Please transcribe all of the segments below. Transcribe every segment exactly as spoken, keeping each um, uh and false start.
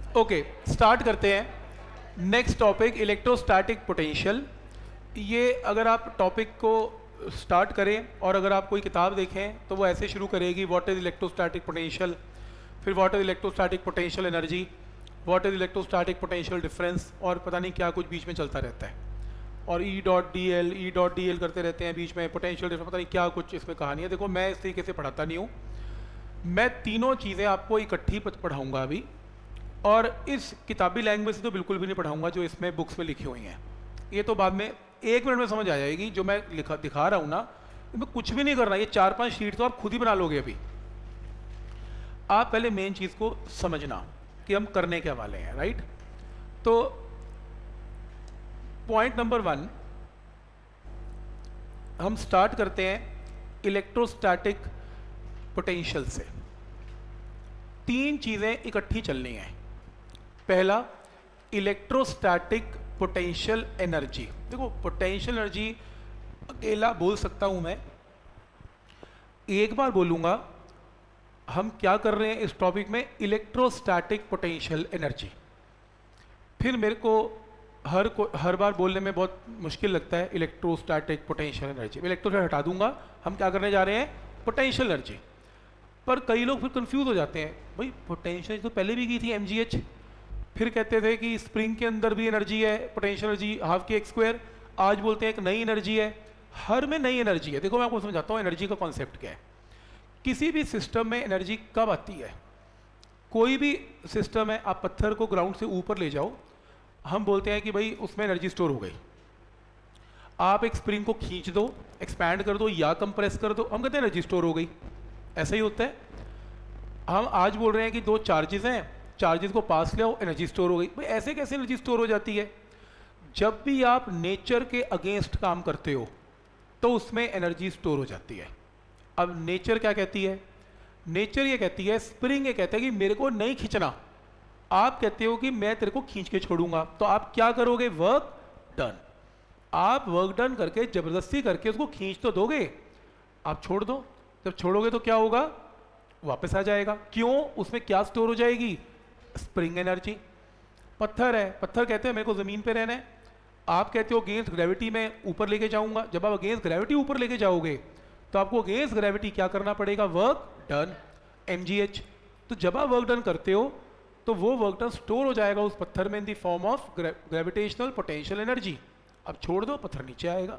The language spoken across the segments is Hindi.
ओके, स्टार्ट करते हैं। Next topic electrostatic potential. ये अगर आप टॉपिक को स्टार्ट करें और अगर आप कोई किताब देखें तो वो ऐसे शुरू करेगी, व्हाट इज इलेक्ट्रोस्टैटिक पोटेंशियल, फिर what is electrostatic potential energy, what is electrostatic potential difference, और पता नहीं क्या कुछ बीच में चलता रहता है, और E dot D L E dot D L करते रहते हैं बीच में, पोटेंशियल डिफरेंस, पता नहीं क्या कुछ इसमें कहानी है। देखो, मैं इस तरीके से पढ़ाता नहीं हूँ, मैं तीनों चीज़ें आपको इकट्ठी पढ़ाऊँगा अभी, और इस किताबी लैंग्वेज से तो बिल्कुल भी नहीं पढ़ाऊँगा जो इसमें बुक्स में लिखी हुई हैं। ये तो बाद में एक मिनट में समझ आ जाएगी। जो मैं लिखा दिखा रहा हूँ ना, इसमें कुछ भी नहीं करना, ये चार पांच शीट तो आप खुद ही बना लोगे। अभी आप पहले मेन चीज़ को समझना कि हम करने क्या वाले हैं, राइट। तो पॉइंट नंबर वन हम स्टार्ट करते हैं इलेक्ट्रोस्टैटिक पोटेंशियल से। तीन चीज़ें इकट्ठी चलनी हैं। पहला, इलेक्ट्रोस्टैटिक पोटेंशियल एनर्जी। देखो, पोटेंशियल एनर्जी अकेला बोल सकता हूं मैं, एक बार बोलूंगा। हम क्या कर रहे हैं इस टॉपिक में, इलेक्ट्रोस्टैटिक पोटेंशियल एनर्जी। फिर मेरे को हर को हर बार बोलने में बहुत मुश्किल लगता है इलेक्ट्रोस्टैटिक पोटेंशियल एनर्जी। मैं इलेक्ट्रोस्टैटिक हटा दूंगा, हम क्या करने जा रहे हैं, पोटेंशियल एनर्जी। पर कई लोग फिर कंफ्यूज हो जाते हैं, भाई पोटेंशियल तो पहले भी की थी एम जी एच, फिर कहते थे कि स्प्रिंग के अंदर भी एनर्जी है, पोटेंशियल एनर्जी हाफ के एक्स स्क्वायर, आज बोलते हैं एक नई एनर्जी है। हर में नई एनर्जी है। देखो, मैं आपको समझाता हूँ एनर्जी का कॉन्सेप्ट क्या है। किसी भी सिस्टम में एनर्जी कब आती है, कोई भी सिस्टम है, आप पत्थर को ग्राउंड से ऊपर ले जाओ, हम बोलते हैं कि भाई उसमें एनर्जी स्टोर हो गई। आप एक स्प्रिंग को खींच दो, एक्सपैंड कर दो या कंप्रेस कर दो, हम कहते हैं एनर्जी स्टोर हो गई। ऐसा ही होता है। हम आज बोल रहे हैं कि दो चार्जेस हैं, चार्जेस को पास ले आओ, एनर्जी स्टोर हो गई। भाई ऐसे कैसे एनर्जी स्टोर हो जाती है? जब भी आप नेचर के अगेंस्ट काम करते हो तो उसमें एनर्जी स्टोर हो जाती है। अब नेचर क्या कहती है? नेचर ये कहती है, स्प्रिंग ये कहता है कि मेरे को नहीं खींचना, आप कहते हो कि मैं तेरे को खींच के छोड़ूंगा। तो आप क्या करोगे? Work done. आप वर्क डन करके जबरदस्ती करके उसको खींच तो दोगे, आप छोड़ दो। जब छोड़ोगे तो क्या होगा? वापस आ जाएगा। क्यों? उसमें क्या स्टोर हो जाएगी? Spring energy. पत्थर है, पत्थर कहते हैं मेरे को ज़मीन पे रहना है, आप कहते हो अगेंस्ट ग्रेविटी में ऊपर लेके जाऊंगा। जब आप अगेंस्ट ग्रेविटी ऊपर लेके जाओगे तो आपको अगेंस्ट ग्रेविटी क्या करना पड़ेगा? Work done, M G H. तो जब आप वर्क डन करते हो तो वो वर्क डन स्टोर हो जाएगा उस पत्थर में in the form of gravitational potential energy. अब छोड़ दो, पत्थर नीचे आएगा।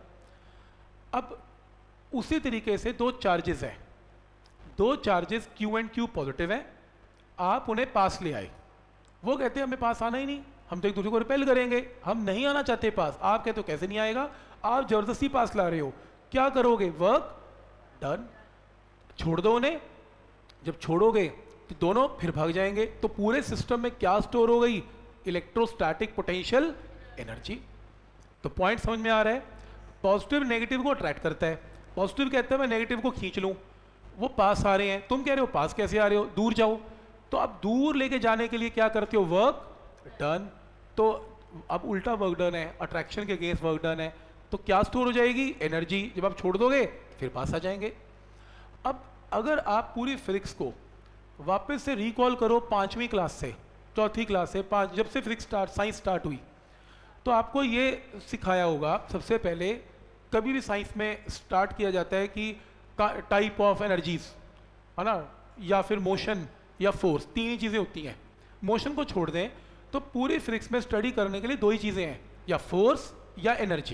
अब उसी तरीके से दो चार्जेस हैं, दो charges Q and Q positive हैं, आप उन्हें पास ले आए। वो कहते हैं हमें पास आना ही नहीं, हम तो एक दूसरे को रिपेल करेंगे, हम नहीं आना चाहते पास। आप कहते हो कैसे नहीं आएगा, आप जबरदस्ती पास ला रहे हो, क्या करोगे? वर्क डन, छोड़ दो उन्हें। जब छोड़ोगे तो दोनों फिर भाग जाएंगे। तो पूरे सिस्टम में क्या स्टोर हो गई? Electrostatic potential energy. तो पॉइंट समझ में आ रहा है? पॉजिटिव नेगेटिव को अट्रैक्ट करता है। पॉजिटिव कहता है मैं नेगेटिव को खींच लूँ, वो पास आ रहे हैं, तुम कह रहे हो पास कैसे आ रहे हो, दूर जाओ। तो अब दूर लेके जाने के लिए क्या करते हो? Work done. तो अब उल्टा वर्क डन है, अट्रैक्शन के अगेंस्ट वर्क डन है, तो क्या स्टोर हो जाएगी? एनर्जी। जब आप छोड़ दोगे फिर पास आ जाएंगे। अब अगर आप पूरी फिजिक्स को वापस से रिकॉल करो पांचवी क्लास से, चौथी क्लास से, पांच जब से फिजिक्स स्टार्ट साइंस स्टार्ट हुई, तो आपको ये सिखाया होगा सबसे पहले, कभी भी साइंस में स्टार्ट किया जाता है कि टाइप ऑफ एनर्जीज, है ना, या फिर मोशन या फोर्स, तीन ही चीज़ें होती हैं। मोशन को छोड़ दें तो पूरी फिजिक्स में स्टडी करने के लिए दो ही चीज़ें हैं, या फोर्स या एनर्जी,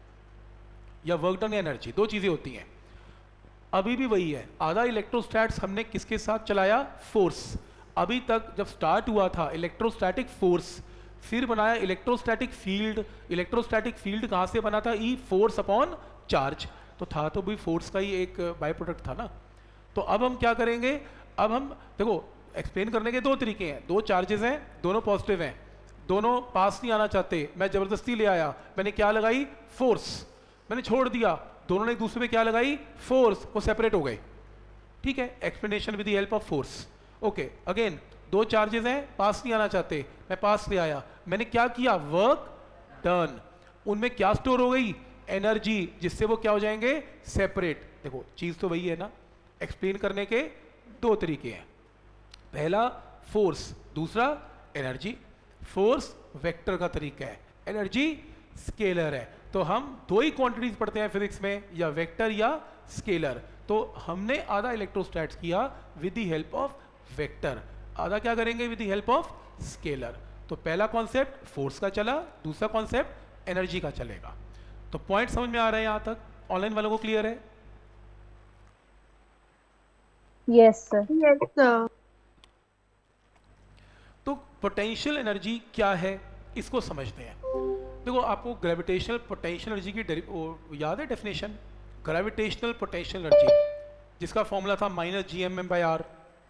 या वर्क डन या एनर्जी, दो चीज़ें होती हैं। अभी भी वही है। आधा इलेक्ट्रोस्टैट्स हमने किसके साथ चलाया? फोर्स। अभी तक जब स्टार्ट हुआ था इलेक्ट्रोस्टैटिक फोर्स, फिर बनाया इलेक्ट्रोस्टैटिक फील्ड। इलेक्ट्रोस्टैटिक फील्ड कहाँ से बना था? E force upon charge. तो था तो भी फोर्स का ही एक बाय प्रोडक्ट था ना। तो अब हम क्या करेंगे? अब हम देखो, एक्सप्लेन करने के दो तरीके हैं। दो चार्जेस हैं, दोनों पॉजिटिव हैं, दोनों पास नहीं आना चाहते, मैं जबरदस्ती ले आया, मैंने क्या लगाई? फोर्स। मैंने छोड़ दिया, दोनों ने एक दूसरे पे क्या लगाई? फोर्स। वो सेपरेट हो गए। ठीक है, explanation with the help of force. Okay, again दो चार्जेस हैं, पास नहीं आना चाहते, मैं पास ले आया, मैंने क्या किया? Work done. उनमें क्या स्टोर हो गई? एनर्जी, जिससे वो क्या हो जाएंगे? सेपरेट। देखो, चीज तो वही है ना। एक्सप्लेन करने के दो तरीके हैं, पहला फोर्स, दूसरा एनर्जी, फोर्स वेक्टर का तरीका है, एनर्जी स्केलर है। तो हम दो ही क्वांटिटीज पढ़ते हैं फिजिक्स में, या वेक्टर या स्केलर। तो हमने आधा इलेक्ट्रोस्टैट्स किया with the help of vector, आधा क्या करेंगे with the help of scalar. तो पहला कॉन्सेप्ट फोर्स का चला, दूसरा कॉन्सेप्ट एनर्जी का चलेगा। तो पॉइंट समझ में आ रहा है यहां तक? ऑनलाइन वालों को क्लियर है? Yes sir. Yes sir. तो पोटेंशियल एनर्जी क्या है इसको समझते हैं। देखो, आपको ग्रेविटेशनल पोटेंशियल एनर्जी की याद है डेफिनेशन? ग्रेविटेशनल पोटेंशियल एनर्जी जिसका फॉर्मूला था minus G M M by R.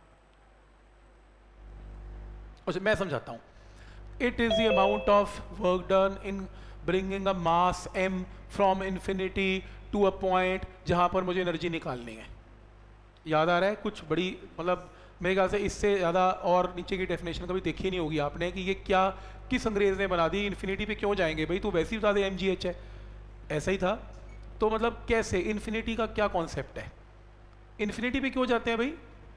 मैं समझाता हूं। It is the amount of work done in bringing a mass m from infinity to a point जहां पर मुझे एनर्जी निकालनी है। याद आ रहा है? कुछ बड़ी, मतलब मेरे ख्याल से इससे ज़्यादा और नीचे की डेफिनेशन कभी देखी नहीं होगी आपने कि ये क्या, किस अंग्रेज ने बना दी, इन्फिनिटी पे क्यों जाएंगे भाई, तू वैसे ही बता दे एम जी एच है। ऐसा ही था। तो मतलब कैसे, इन्फिनिटी का क्या कॉन्सेप्ट है, इन्फिनिटी पे क्यों जाते हैं भाई?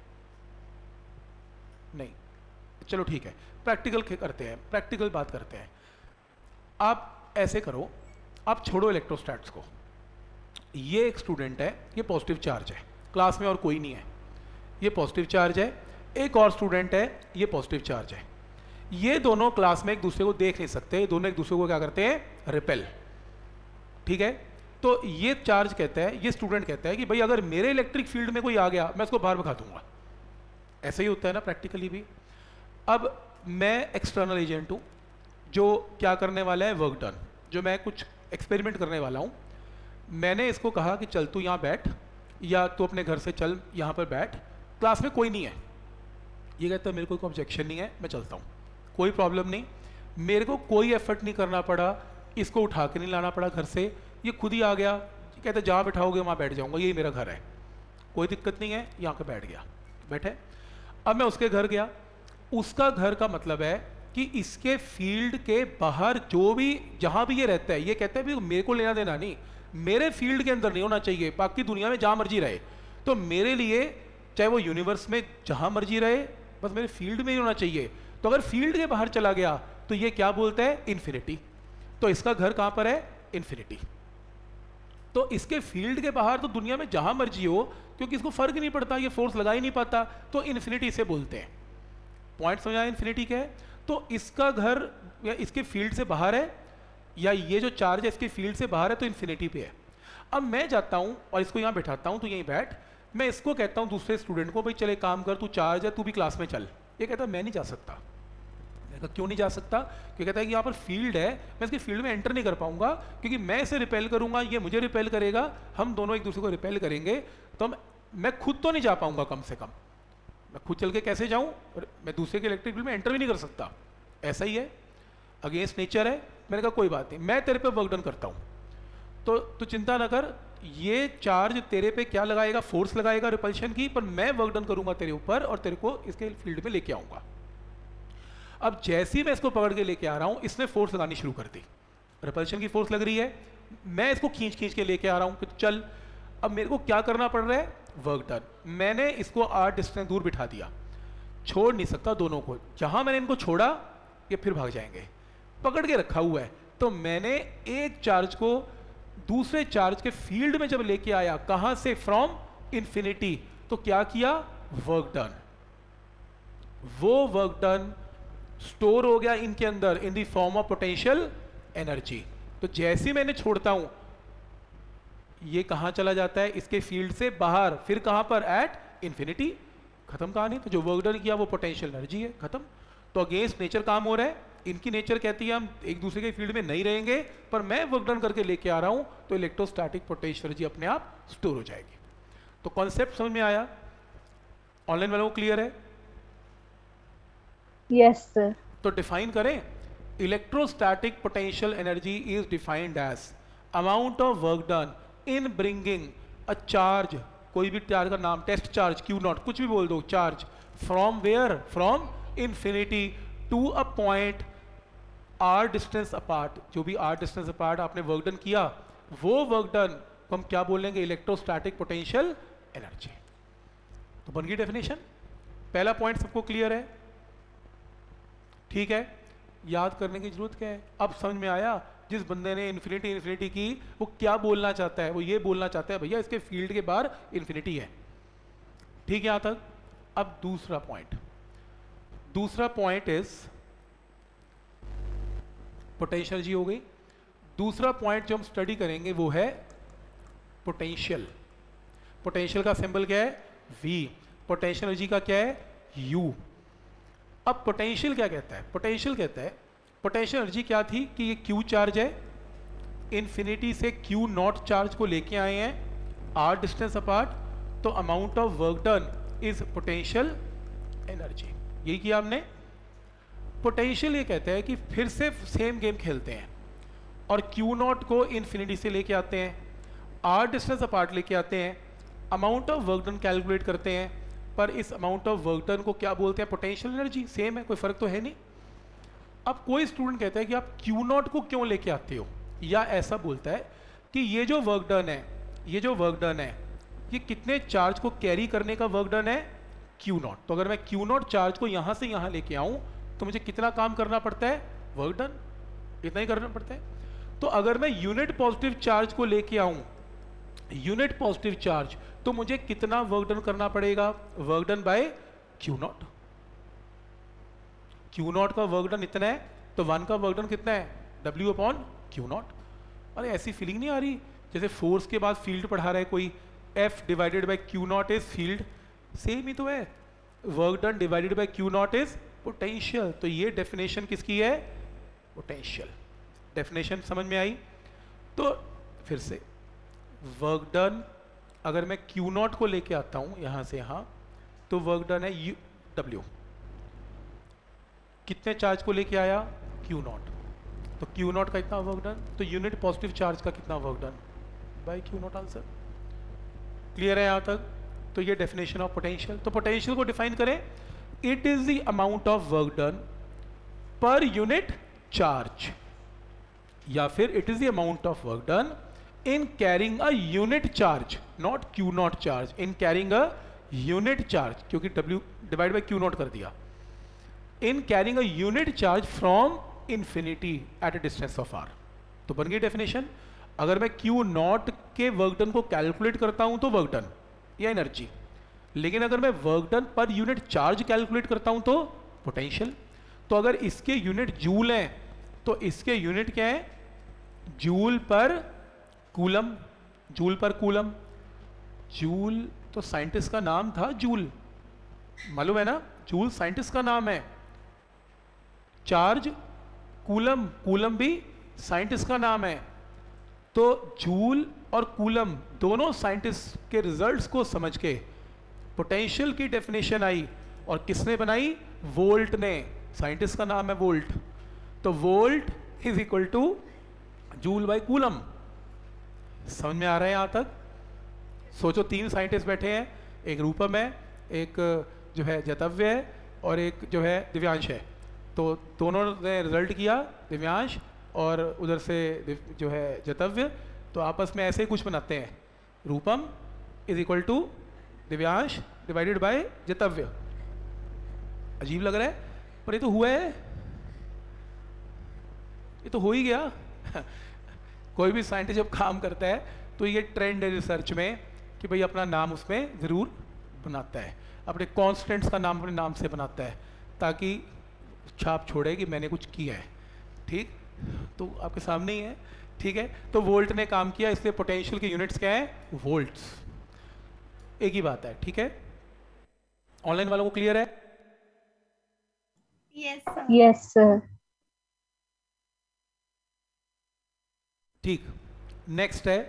नहीं, चलो ठीक है, प्रैक्टिकल करते हैं, प्रैक्टिकल बात करते हैं। आप ऐसे करो, आप छोड़ो इलेक्ट्रोस्टैट्स को। ये एक स्टूडेंट है, ये पॉजिटिव चार्ज है, क्लास में और कोई नहीं है, ये पॉजिटिव चार्ज है। एक और स्टूडेंट है, ये पॉजिटिव चार्ज है। ये दोनों क्लास में एक दूसरे को देख नहीं सकते, दोनों एक दूसरे को क्या करते हैं, रिपेल। ठीक है? तो ये चार्ज कहता है, ये स्टूडेंट कहता है कि भाई अगर मेरे इलेक्ट्रिक फील्ड में कोई आ गया मैं उसको बाहर भगा दूंगा। ऐसा ही होता है ना प्रैक्टिकली भी। अब मैं एक्सटर्नल एजेंट हूँ जो क्या करने वाला है, वर्क डन, जो मैं कुछ एक्सपेरिमेंट करने वाला हूँ। मैंने इसको कहा कि चल तू यहाँ बैठ, या तू अपने घर से चल यहाँ पर बैठ, क्लास में कोई नहीं है। ये कहता है मेरे को कोई ऑब्जेक्शन नहीं है, मैं चलता हूँ, कोई प्रॉब्लम नहीं, मेरे को कोई एफर्ट नहीं करना पड़ा, इसको उठा के नहीं लाना पड़ा घर से, ये खुद ही आ गया। कहते जहाँ बैठाओगे वहाँ बैठ जाऊँगा, यही मेरा घर है, कोई दिक्कत नहीं है, यहाँ पे बैठ गया, बैठे। अब मैं उसके घर गया, उसका घर का मतलब है कि इसके फील्ड के बाहर जो भी, जहाँ भी ये रहता है, ये कहता है भी मेरे को लेना देना नहीं, मेरे फील्ड के अंदर नहीं होना चाहिए, बाकी दुनिया में जहाँ मर्जी रहे। तो मेरे लिए चाहे वो यूनिवर्स में जहाँ मर्जी रहे, बस मेरे फील्ड में ही होना चाहिए। तो अगर फील्ड के बाहर चला गया तो ये क्या बोलता है, इन्फिनिटी। तो इसका घर कहाँ पर है, इन्फिनिटी। तो इसके फील्ड के बाहर तो दुनिया में जहाँ मर्जी हो, क्योंकि इसको फर्क ही नहीं पड़ता, ये फोर्स लगा ही नहीं पाता, तो इन्फिनिटी इसे बोलते हैं। पॉइंट समझा इन्फिनिटी क्या है? तो इसका घर या इसके फील्ड से बाहर है, या ये जो चार्ज है इसके फील्ड से बाहर है, तो इन्फिनिटी पे है। अब मैं जाता हूँ और इसको यहाँ बैठाता हूँ, तो यहीं बैठ, मैं इसको कहता हूँ दूसरे स्टूडेंट को, भाई चले काम कर, तू चार्ज है, तू भी क्लास में चल। ये कहता है मैं नहीं जा सकता। मैं कहा क्यों नहीं जा सकता? क्योंकि कहता है कि यहाँ पर फील्ड है, मैं इसके फील्ड में एंटर नहीं कर पाऊंगा, क्योंकि मैं इसे रिपेल करूंगा, ये मुझे रिपेल करेगा, हम दोनों एक दूसरे को रिपेल करेंगे, तो मैं खुद तो नहीं जा पाऊंगा, कम से कम मैं खुद चल के कैसे जाऊं, और मैं दूसरे के इलेक्ट्रिक फील्ड में एंटर भी नहीं कर सकता। ऐसा ही है, अगेंस्ट नेचर है। मैंने कहा कोई बात नहीं, मैं तेरे पे वर्क डन करता हूं, तो तू चिंता ना कर, ये चार्ज तेरे पे क्या लगाएगा, फोर्स लगाएगा रिपल्शन की, पर मैं वर्क डन करूंगा तेरे ऊपर और तेरे को इसके फील्ड में लेके आऊंगा। अब जैसे ही मैं इसको पकड़ के लेके आ रहा हूं, इसने फोर्स लगानी शुरू कर दी, रिपल्शन की फोर्स लग रही है, मैं इसको खींच खींच के लेके आ रहा हूं कि चल। अब मेरे को क्या करना पड़ रहा है, वर्क डन। मैंने इसको आर डिस्टेंस दूर बिठा दिया, छोड़ नहीं सकता दोनों को। जहां मैंने इनको छोड़ा ये फिर भाग जाएंगे, पकड़ के रखा हुआ है। तो मैंने एक चार्ज को दूसरे चार्ज के फील्ड में जब लेके आया, कहां से, फ्रॉम इंफिनिटी, तो क्या किया, वर्क डन। वो वर्क डन स्टोर हो गया इनके अंदर in the form of potential energy. तो जैसे ही मैंने छोड़ता हूं, ये कहां चला जाता है, इसके फील्ड से बाहर, फिर कहां पर, एट इंफिनिटी। खत्म कहानी। तो जो वर्क डन किया वो पोटेंशियल एनर्जी है, खत्म। तो अगेंस्ट नेचर काम हो रहा है। इनकी नेचर कहती है हम एक दूसरे के फील्ड में नहीं रहेंगे, पर मैं वर्क डन करके लेके आ रहा हूं, तो इलेक्ट्रोस्टैटिक पोटेंशियल एनर्जी अपने आप स्टोर हो जाएगी। तो कॉन्सेप्ट समझ में आया? ऑनलाइन वालों को क्लियर है? Yes sir. तो डिफाइन करें, electrostatic potential energy is defined as amount of work done in bringing a charge, कोई भी चार्ज का नाम, टेस्ट चार्ज, क्यू नॉट, कुछ भी बोल दो, charge from where, from infinity to a point R distance apart. जो भी आर डिस्टेंस अपार्ट आपने वर्क डन किया, वो वर्क डन को हम क्या बोलेंगे, इलेक्ट्रोस्टैटिक पोटेंशियल एनर्जी। तो बन गई डेफिनेशन। पहला पॉइंट सबको क्लियर है? ठीक है, याद करने की जरूरत क्या है? अब समझ में आया जिस बंदे ने इन्फिनिटी इन्फिनिटी की वो क्या बोलना चाहता है? वो ये बोलना चाहता है भैया इसके फील्ड के बाहर इन्फिनिटी है। ठीक है यहाँ तक। अब दूसरा पॉइंट, दूसरा पॉइंट इज पोटेंशियल एनर्जी हो गई। दूसरा पॉइंट जो हम स्टडी करेंगे वो है पोटेंशियल। पोटेंशियल का सिंबल क्या है? V। पोटेंशियल एनर्जी का क्या है? U। अब पोटेंशियल क्या कहता है? पोटेंशियल कहता है पोटेंशियल एनर्जी क्या थी कि ये Q चार्ज है, इन्फिनिटी से Q नॉट चार्ज को लेके आए हैं R डिस्टेंस अपार्ट, तो amount of work done is potential energy. यही किया हमने। पोटेंशियल ये कहता है कि फिर से सेम गेम खेलते हैं और Q नॉट को इन्फिनिटी से लेके आते हैं, R डिस्टेंस अपार्ट लेके आते हैं, amount of work done calculate करते हैं, पर इस अमाउंट ऑफ वर्क डन को क्या बोलते हैं? Potential energy. सेम है, कोई फर्क तो है नहीं। अब कोई स्टूडेंट कहता है कि आप Q नॉट को क्यों लेके आते हो, या ऐसा बोलता है कि ये जो वर्क डन है, ये जो वर्क डन है ये कितने चार्ज को कैरी करने का वर्क डन है? Q naught. तो अगर मैं Q नॉट चार्ज को यहाँ से यहाँ लेके आऊँ तो मुझे कितना काम करना पड़ता है? वर्क डन, इतना ही करना पड़ता है। तो अगर मैं यूनिट पॉजिटिव चार्ज को लेके आऊँ, यूनिट पॉजिटिव चार्ज, तो मुझे कितना वर्क डन करना पड़ेगा? Work done by Q naught. Q naught का वर्क डन इतना है, तो वन का वर्क डन कितना है? W upon Q naught. अरे ऐसी फीलिंग नहीं आ रही जैसे फोर्स के बाद फील्ड पढ़ा रहा है कोई? F divided by Q naught is field, same ही तो है। Work done divided by Q naught is potential. तो ये डेफिनेशन किसकी है? पोटेंशियल। डेफिनेशन समझ में आई? तो फिर से वर्क डन अगर मैं Q नॉट को लेके आता हूं यहां से यहां, तो वर्क डन है U W। कितने चार्ज को लेके आया? Q naught. तो Q नॉट का इतना वर्क डन, तो यूनिट पॉजिटिव चार्ज का कितना work done? By Q naught answer. Clear है यहां तक? तो ये डेफिनेशन ऑफ पोटेंशियल। तो पोटेंशियल को डिफाइन करें, it is the amount of work done per unit charge, या फिर it is the amount of work done in carrying a unit charge, not Q naught charge, in carrying a unit charge, क्योंकि W divided by Q naught कर दिया, in carrying a unit charge from infinity at a distance of R। तो बन गई डेफिनेशन। अगर मैं Q naught के वर्क डन को कैलकुलेट करता हूं तो वर्क डन या एनर्जी, लेकिन अगर मैं work done per unit charge calculate करता हूं तो पोटेंशियल। तो अगर इसके यूनिट जूल हैं तो इसके यूनिट क्या है? जूल पर कूलम। जूल पर कूलम, जूल तो साइंटिस्ट का नाम था, जूल मालूम है ना? जूल साइंटिस्ट का नाम है। चार्ज कूलम, कूलम भी साइंटिस्ट का नाम है। तो जूल और कूलम दोनों साइंटिस्ट के रिजल्ट्स को समझ के पोटेंशियल की डेफिनेशन आई, और किसने बनाई? वोल्ट ने। साइंटिस्ट का नाम है वोल्ट। तो volt is equal to joule by coulomb. समझ में आ रहा है यहां तक? सोचो तीन साइंटिस्ट बैठे हैं, एक रूपम है, एक जो है जतव्य है, और एक जो है दिव्यांश है। तो दोनों ने रिजल्ट किया, दिव्यांश और उधर से जो है जतव्य, तो आपस में ऐसे ही कुछ बनाते हैं, Rupam is equal to Divyansh divided by जतव्य। अजीब लग रहा है, पर ये तो हुआ है, ये तो हो ही गया। कोई भी साइंटिस्ट जब काम करता है तो ये ट्रेंड है रिसर्च में कि भाई अपना नाम उसमें ज़रूर बनाता है, अपने कॉन्स्टेंट्स का नाम अपने नाम से बनाता है, ताकि छाप छोड़े कि मैंने कुछ किया है। ठीक, तो आपके सामने ही है। ठीक है, तो वोल्ट ने काम किया, इसलिए पोटेंशियल के यूनिट्स क्या है? वोल्ट्स। एक ही बात है। ठीक है, ऑनलाइन वालों को क्लियर है? Yes sir. Yes sir. ठीक, नेक्स्ट है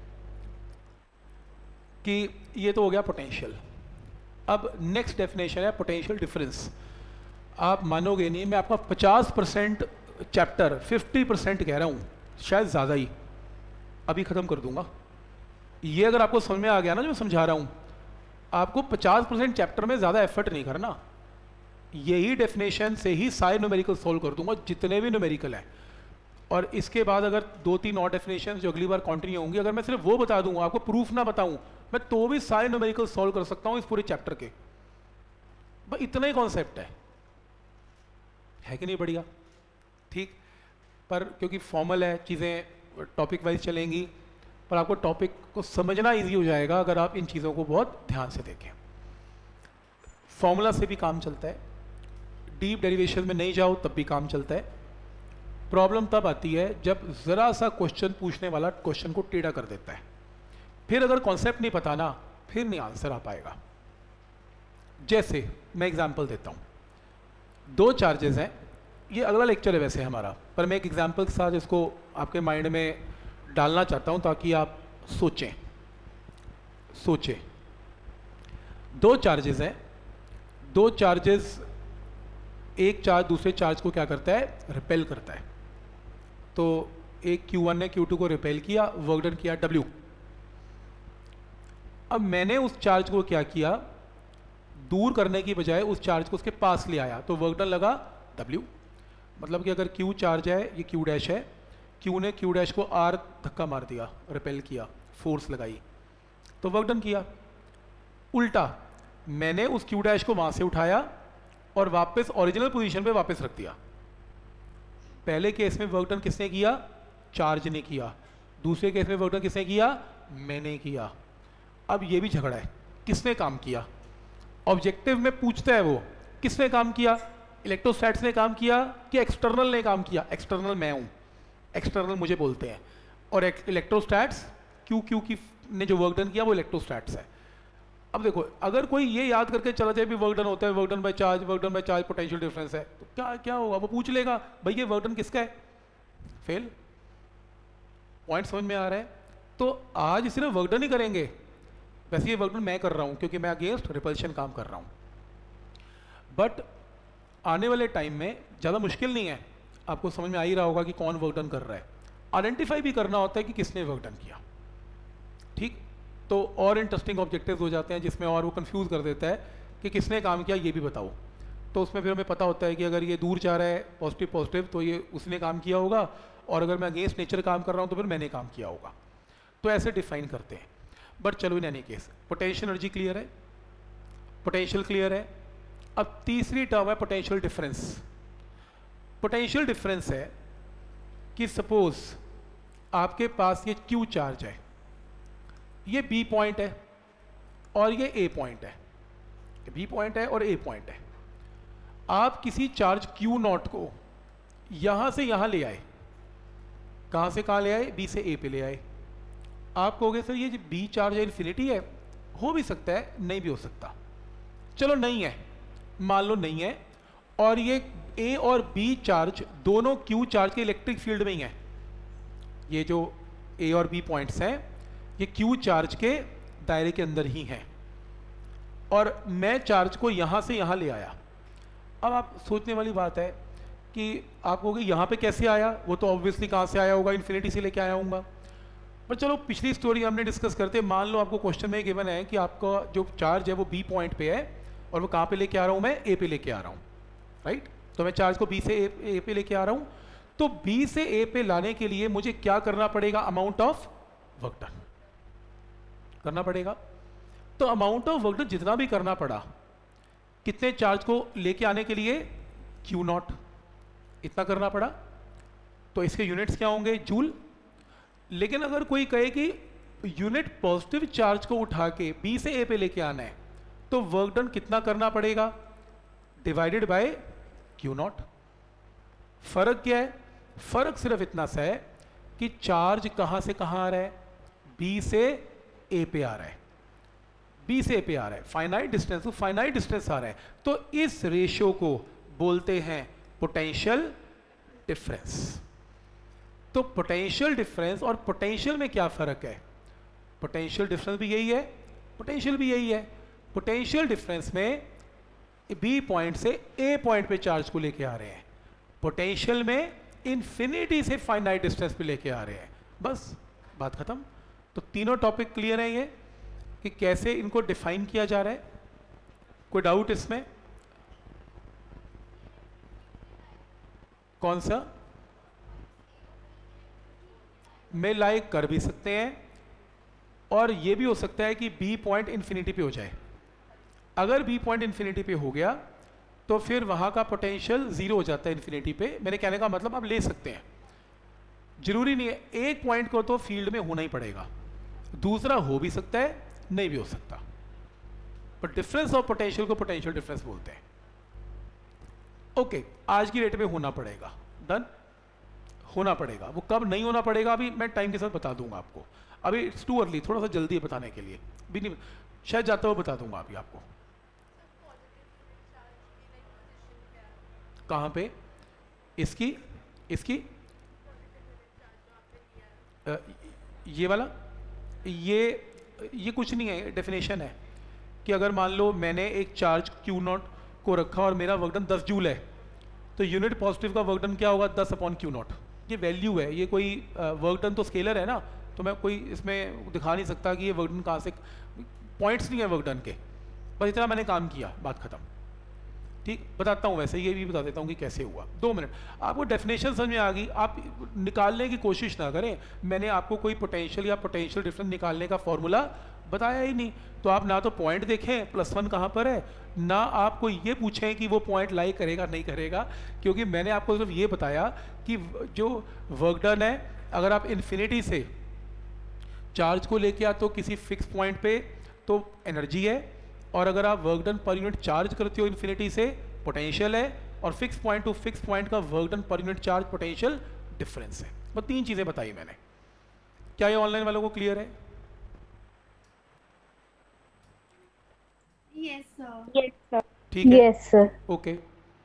कि ये तो हो गया पोटेंशियल। अब नेक्स्ट डेफिनेशन है पोटेंशियल डिफरेंस। आप मानोगे नहीं, मैं आपका पचास परसेंट चैप्टर फिफ्टी परसेंट कह रहा हूँ, शायद ज़्यादा ही, अभी ख़त्म कर दूंगा। ये अगर आपको समझ में आ गया ना जो मैं समझा रहा हूँ, आपको पचास परसेंट चैप्टर में ज़्यादा एफर्ट नहीं करना, यही डेफिनेशन से ही सारे न्यूमेरिकल सोल्व कर दूंगा जितने भी न्यूमेरिकल हैं। और इसके बाद अगर दो तीन और डेफिनेशन जो अगली बार कंटिन्यू होंगी, अगर मैं सिर्फ वो बता दूंगा, आपको प्रूफ ना बताऊं, मैं तो भी सारे न्यूमेरिकल सॉल्व कर सकता हूं इस पूरे चैप्टर के। बस इतना ही कॉन्सेप्ट है है कि नहीं बढ़िया? ठीक, पर क्योंकि फॉर्मल है, चीज़ें टॉपिक वाइज चलेंगी, पर आपको टॉपिक को समझना इजी हो जाएगा अगर आप इन चीज़ों को बहुत ध्यान से देखें। फॉर्मूला से भी काम चलता है, डीप डेरिवेशन में नहीं जाओ तब भी काम चलता है। प्रॉब्लम तब आती है जब ज़रा सा क्वेश्चन पूछने वाला क्वेश्चन को टेढ़ा कर देता है, फिर अगर कॉन्सेप्ट नहीं पता ना, फिर नहीं आंसर आ पाएगा। जैसे मैं एग्जांपल देता हूँ, दो चार्जेस हैं, ये अगला लेक्चर है वैसे हमारा, पर मैं एक एग्जांपल के साथ इसको आपके माइंड में डालना चाहता हूँ ताकि आप सोचें सोचें दो चार्जेस हैं, दो चार्जेस, एक चार्ज दूसरे चार्ज को क्या करता है? रिपेल करता है। तो एक क्यू वन ने क्यू टू को रिपेल किया, वर्क डन किया W। अब मैंने उस चार्ज को क्या किया, दूर करने की बजाय उस चार्ज को उसके पास ले आया, तो वर्क डन लगा W। मतलब कि अगर Q चार्ज है, ये Q डैश है, Q ने Q डैश को R धक्का मार दिया, रिपेल किया, फोर्स लगाई, तो वर्क डन किया। उल्टा मैंने उस Q डैश को वहाँ से उठाया और वापस ओरिजिनल पोजीशन पे वापस रख दिया। पहले केस में वर्क डन किसने किया? चार्ज ने किया। दूसरे केस में वर्क डन किसने किया? मैंने किया। अब ये भी झगड़ा है, किसने काम किया? ऑब्जेक्टिव में पूछता है वो, किसने काम किया? इलेक्ट्रोस्टैट्स ने काम किया कि एक्सटर्नल ने काम किया? एक्सटर्नल मैं हूँ, एक्सटर्नल मुझे बोलते हैं, और इलेक्ट्रोस्टैट्स क्यू क्यू की ने जो वर्क डन किया वो इलेक्ट्रोस्टैट्स है। अब देखो, अगर कोई ये याद करके चला जाए भी वर्क डन होता है, work done by charge, work done by charge potential difference है, तो क्या क्या होगा? वो पूछ लेगा भाई ये वर्क डन किसका है? फेल। पॉइंट समझ में आ रहा है? तो आज सिर्फ वर्क डन ही करेंगे। वैसे ये वर्क डन मैं कर रहा हूँ क्योंकि मैं अगेंस्ट रिपल्शन काम कर रहा हूँ, बट आने वाले टाइम में ज़्यादा मुश्किल नहीं है, आपको समझ में आ ही रहा होगा कि कौन वर्क डन कर रहा है। आइडेंटिफाई भी करना होता है कि किसने वर्क डन किया। ठीक, तो और इंटरेस्टिंग ऑब्जेक्टिव्स हो जाते हैं जिसमें और वो कंफ्यूज कर देता है कि किसने काम किया ये भी बताओ। तो उसमें फिर हमें पता होता है कि अगर ये दूर जा रहा है पॉजिटिव पॉजिटिव तो ये उसने काम किया होगा, और अगर मैं अगेंस्ट नेचर काम कर रहा हूँ तो फिर मैंने काम किया होगा। तो ऐसे डिफाइन करते हैं। बट चलो in any case, potential energy clear है, पोटेंशियल क्लियर है। अब तीसरी टर्म है पोटेंशियल डिफरेंस। पोटेंशियल डिफरेंस है कि सपोज आपके पास ये क्यू चार्ज है, ये बी पॉइंट है और ये ए पॉइंट है, बी पॉइंट है और ए पॉइंट है। आप किसी चार्ज क्यू नॉट को यहां से यहां ले आए, कहां से कहां ले आए? बी से ए पे ले आए। आप कहोगे सर ये जो बी चार्ज है इन्फिनिटी है, हो भी सकता है, नहीं भी हो सकता। चलो नहीं है, मान लो नहीं है, और ये ए और बी चार्ज दोनों क्यू चार्ज के इलेक्ट्रिक फील्ड में ही है। ये जो ए और बी पॉइंट्स हैं ये क्यू चार्ज के दायरे के अंदर ही हैं, और मैं चार्ज को यहाँ से यहाँ ले आया। अब आप सोचने वाली बात है कि आप कहोगे यहाँ पे कैसे आया? वो तो ऑब्वियसली कहाँ से आया होगा? इन्फिनिटी से लेके आया होगा। पर चलो पिछली स्टोरी हमने डिस्कस करते, मान लो आपको क्वेश्चन में गिवन है कि आपका जो चार्ज है वो बी पॉइंट पे है और वो कहाँ पे लेके आ रहा हूँ? मैं ए पे लेके आ रहा हूँ, राइट? तो मैं चार्ज को बी से ए, ए पे लेके आ रहा हूँ। तो बी से ए पे लाने के लिए मुझे क्या करना पड़ेगा? अमाउंट ऑफ वर्क डन करना पड़ेगा। तो अमाउंट ऑफ वर्क डन जितना भी करना पड़ा, कितने चार्ज को लेके आने के लिए? क्यू नॉट, इतना करना पड़ा। तो इसके यूनिट्स क्या होंगे? जूल। लेकिन अगर कोई कहे कि यूनिट पॉजिटिव चार्ज को उठा के बी से ए पे लेके आना है, तो वर्क डन कितना करना पड़ेगा? Divided by Q naught. फर्क क्या है? फर्क सिर्फ इतना सा है कि चार्ज कहां से कहां आ रहा है? बी से ए पे आ रहा है, बी से ए पे आ रहा है, फाइनाइट डिस्टेंस, तो फाइनाइट डिस्टेंस आ रहा है। तो इस रेशियो को बोलते हैं पोटेंशियल डिफरेंस। तो पोटेंशियल डिफरेंस और पोटेंशियल में क्या फर्क है? पोटेंशियल डिफरेंस भी यही है, पोटेंशियल भी यही है। पोटेंशियल डिफरेंस में बी पॉइंट से ए पॉइंट पे चार्ज को लेके आ रहे हैं, पोटेंशियल में इन्फिनिटी से फाइनाइट डिस्टेंस पे लेके आ रहे हैं। बस बात खत्म। तो तीनों टॉपिक क्लियर है ये कि कैसे इनको डिफाइन किया जा रहा है। कोई डाउट इसमें? कौन सा? में लाइक कर भी सकते हैं, और ये भी हो सकता है कि बी पॉइंट इन्फिनिटी पे हो जाए। अगर बी पॉइंट इन्फिनिटी पे हो गया तो फिर वहाँ का पोटेंशियल ज़ीरो हो जाता है इन्फिनिटी पे। मेरे कहने का मतलब आप ले सकते हैं, जरूरी नहीं है एक पॉइंट को तो फील्ड में होना ही पड़ेगा, दूसरा हो भी सकता है नहीं भी हो सकता, पर डिफरेंस ऑफ पोटेंशियल को पोटेंशियल डिफरेंस बोलते हैं। ओके okay, आज की डेट में होना पड़ेगा, डन, होना पड़ेगा। वो कब नहीं होना पड़ेगा अभी मैं टाइम के साथ बता दूंगा आपको, अभी इट्स टू अर्ली, थोड़ा सा जल्दी है बताने के लिए भी नहीं, शायद जाता हुआ बता दूंगा अभी आपको। कहाँ पे? इसकी इसकी आ, ये वाला, ये ये कुछ नहीं है, डेफिनेशन है कि अगर मान लो मैंने एक चार्ज क्यू नॉट को रखा और मेरा वर्क डन दस जूल है, तो यूनिट पॉजिटिव का वर्क डन क्या होगा? दस अपॉन क्यू नॉट। ये वैल्यू है, ये कोई वर्क डन तो स्केलर है ना, तो मैं कोई इसमें दिखा नहीं सकता कि ये वर्क डन कहाँ से, पॉइंट्स नहीं है वर्क डन के, बस इतना मैंने काम किया, बात खत्म। ठीक, बताता हूँ, वैसे ये भी बता देता हूँ कि कैसे हुआ। दो मिनट, आपको डेफिनेशन समझ में आ गई, आप निकालने की कोशिश ना करें। मैंने आपको कोई पोटेंशियल या पोटेंशियल डिफरेंस निकालने का फॉर्मूला बताया ही नहीं, तो आप ना तो पॉइंट देखें प्लस वन कहाँ पर है, ना आपको ये पूछें कि वो पॉइंट लाई करेगा नहीं करेगा, क्योंकि मैंने आपको सिर्फ ये बताया कि जो वर्क डन है, अगर आप इन्फिनिटी से चार्ज को लेके आते हो किसी फिक्स पॉइंट पे तो एनर्जी है, और अगर आप work done per unit charge करते हो इन्फिनिटी से पोटेंशियल है, और fix point to fix point का work done per unit charge potential difference है। वो तीन चीज़ें बताई मैंने। क्या ये ऑनलाइन वालों को क्लियर है? Yes sir. Yes sir. ठीक है, यस सर। ओके,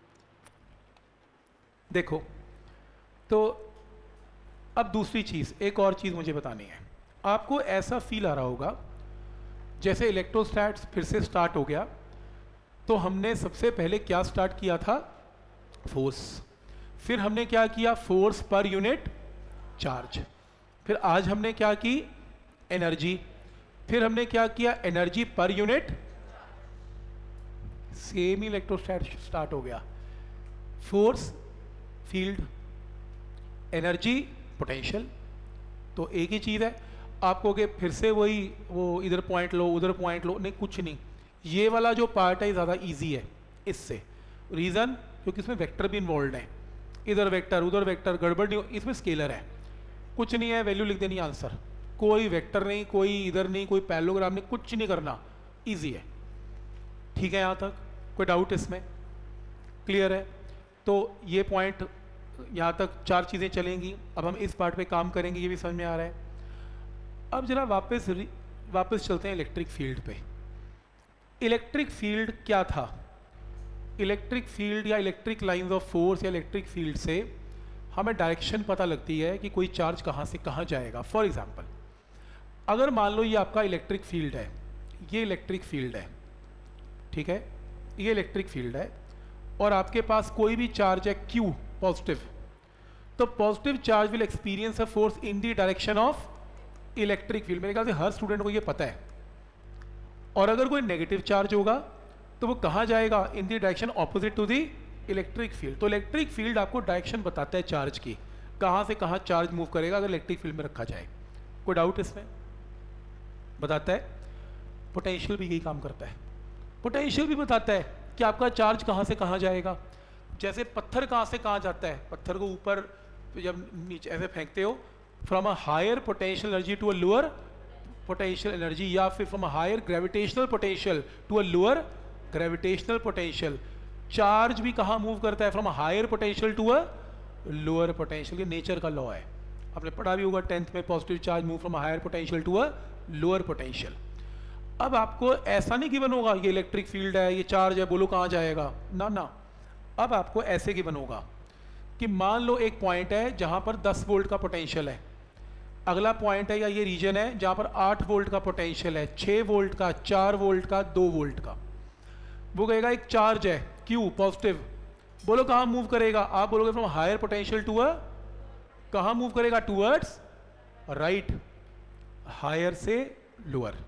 देखो तो अब दूसरी चीज़, एक और चीज़ मुझे बतानी है। आपको ऐसा फील आ रहा होगा जैसे इलेक्ट्रोस्टैट्स फिर से स्टार्ट हो गया, तो हमने सबसे पहले क्या स्टार्ट किया था? फोर्स। फिर हमने क्या किया? फोर्स पर यूनिट चार्ज। फिर आज हमने क्या की? एनर्जी। फिर हमने क्या किया? Energy per unit. सेम ही इलेक्ट्रोस्टैट स्टार्ट हो गया, फोर्स फील्ड, एनर्जी पोटेंशियल, तो एक ही चीज़ है। आप कहोगे फिर से वही, वो इधर पॉइंट लो उधर पॉइंट लो, नहीं कुछ नहीं। ये वाला जो पार्ट है ज़्यादा इजी है इससे, रीज़न क्योंकि इसमें वेक्टर भी इन्वॉल्व है, इधर वेक्टर उधर वेक्टर, गड़बड़ नहीं, इसमें स्केलर है, कुछ नहीं है, वैल्यू लिख देनी आंसर, कोई वेक्टर नहीं, कोई इधर नहीं, कोई पैरेललोग्राम नहीं, कुछ नहीं करना, ईजी है। ठीक है, यहाँ तक कोई डाउट इसमें? क्लियर है? तो ये पॉइंट यहाँ तक चार चीज़ें चलेंगी। अब हम इस पार्ट पे काम करेंगे, ये भी समझ में आ रहा है। अब जरा वापस वापस चलते हैं इलेक्ट्रिक फील्ड पे। इलेक्ट्रिक फील्ड क्या था? इलेक्ट्रिक फील्ड या इलेक्ट्रिक लाइंस ऑफ फोर्स या इलेक्ट्रिक फील्ड से हमें डायरेक्शन पता लगती है कि कोई चार्ज कहाँ से कहाँ जाएगा। फॉर एग्जांपल, अगर मान लो ये आपका इलेक्ट्रिक फील्ड है, ये इलेक्ट्रिक फील्ड है, ठीक है, ये इलेक्ट्रिक फील्ड है, और आपके पास कोई भी चार्ज है Q पॉजिटिव, तो positive charge will experience a force in the direction of electric field. मेरे ख्याल से हर स्टूडेंट को ये पता है। और अगर कोई नेगेटिव चार्ज होगा तो वो कहाँ जाएगा? In the direction opposite to the electric field. तो इलेक्ट्रिक फील्ड आपको डायरेक्शन बताता है चार्ज की, कहाँ से कहाँ चार्ज मूव करेगा अगर इलेक्ट्रिक फील्ड में रखा जाए। कोई डाउट इसमें? बताता है। पोटेंशियल भी यही काम करता है, पोटेंशियल भी बताता है कि आपका चार्ज कहाँ से कहाँ जाएगा। जैसे पत्थर कहाँ से कहाँ जाता है, पत्थर को ऊपर जब नीचे ऐसे फेंकते हो, from a higher potential energy to a lower potential energy, या फिर from a higher gravitational potential to a lower gravitational potential. Charge भी कहाँ मूव करता है? From a higher potential to a lower potential. ये नेचर का लॉ है, आपने पढ़ा भी होगा टेंथ में, positive charge move from a higher potential to a lower potential. अब आपको ऐसा नहीं गिवन होगा ये इलेक्ट्रिक फील्ड है, ये चार्ज है, बोलो कहाँ जाएगा, ना ना। अब आपको ऐसे गिवन होगा कि मान लो एक पॉइंट है जहाँ पर दस वोल्ट का पोटेंशियल है, अगला पॉइंट है या ये रीजन है जहाँ पर आठ वोल्ट का पोटेंशियल है, छः वोल्ट का, चार वोल्ट का, दो वोल्ट का। वो कहेगा एक चार्ज है Q पॉजिटिव, बोलो कहाँ मूव करेगा? आप बोलोगे from higher potential to a, कहाँ मूव करेगा? टूवर्ड्स राइट, हायर से लोअर।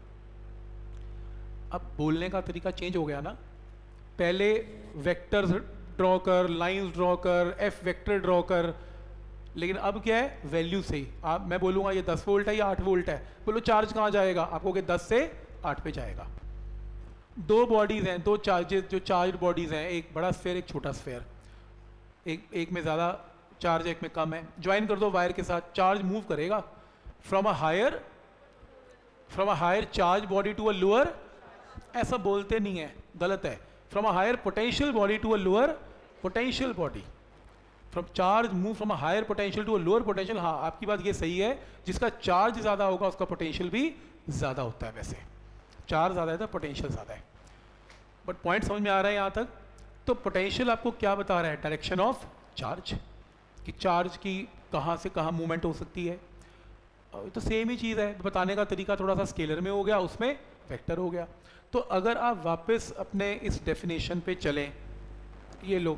अब बोलने का तरीका चेंज हो गया ना, पहले वेक्टर्स ड्रॉ कर, लाइंस ड्रॉ कर, एफ वेक्टर ड्रॉ कर, लेकिन अब क्या है? वैल्यू से ही। आप मैं बोलूँगा ये दस वोल्ट है या आठ वोल्ट है, बोलो चार्ज कहाँ जाएगा? आप कहोगे दस से आठ पे जाएगा। दो बॉडीज़ हैं, दो चार्जेस जो चार्ज बॉडीज़ हैं, एक बड़ा स्फेयर एक छोटा स्फेयर, एक एक में ज़्यादा चार्ज एक में कम है, ज्वाइन कर दो वायर के साथ, चार्ज मूव करेगा from a higher from a higher charge body to a lower, ऐसा बोलते नहीं है, गलत है, from a higher potential body to a lower potential body, from charge move from a higher potential to a lower potential. हाँ, आपकी बात ये सही है, जिसका चार्ज ज़्यादा होगा उसका पोटेंशियल भी ज़्यादा होता है, वैसे चार्ज ज़्यादा है तो पोटेंशियल ज़्यादा है, बट पॉइंट समझ में आ रहा है यहाँ तक। तो पोटेंशियल आपको क्या बता रहा है, डायरेक्शन ऑफ चार्ज, कि चार्ज की कहाँ से कहाँ मूवमेंट हो सकती है, तो सेम ही चीज़ है, बताने का तरीका थोड़ा सा स्केलर में हो गया, उसमें वेक्टर हो गया। तो अगर आप वापस अपने इस डेफिनेशन पे चलें, ये लो,